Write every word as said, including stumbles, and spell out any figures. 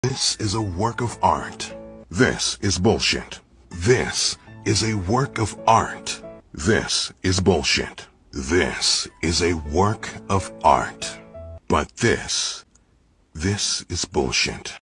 This is a work of art. This is bullshit. This is a work of art. This is bullshit. This is a work of art. But this, this is bullshit.